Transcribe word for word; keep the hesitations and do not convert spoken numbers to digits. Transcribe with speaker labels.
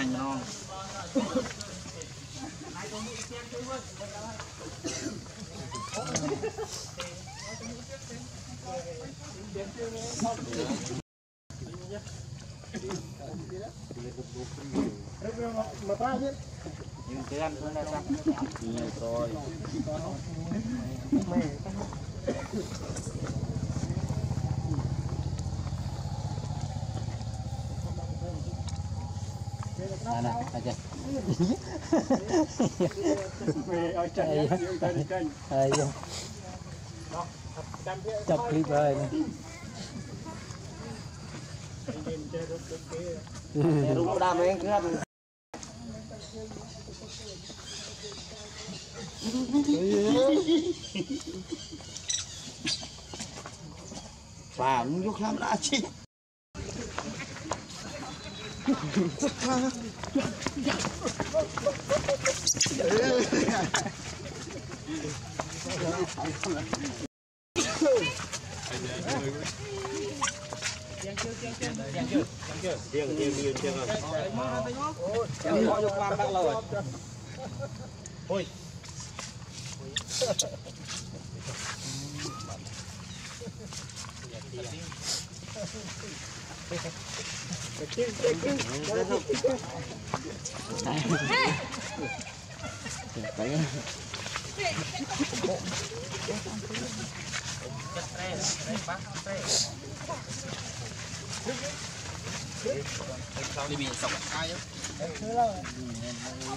Speaker 1: hành non nhưng cái ăn cũng là sao nhiều rồi này này aja chọc clip rồi đúng đam anh cứ ăn và muốn giúp làm đã chi Tiếng chưa tiếng chưa tiếng chưa tiếng chưa tiếng chưa rồi. Tiếng họ dùng làm đã lâu rồi. Ôi. Tiếng tiếng tiếng. Đấy. Đi biển sọc ai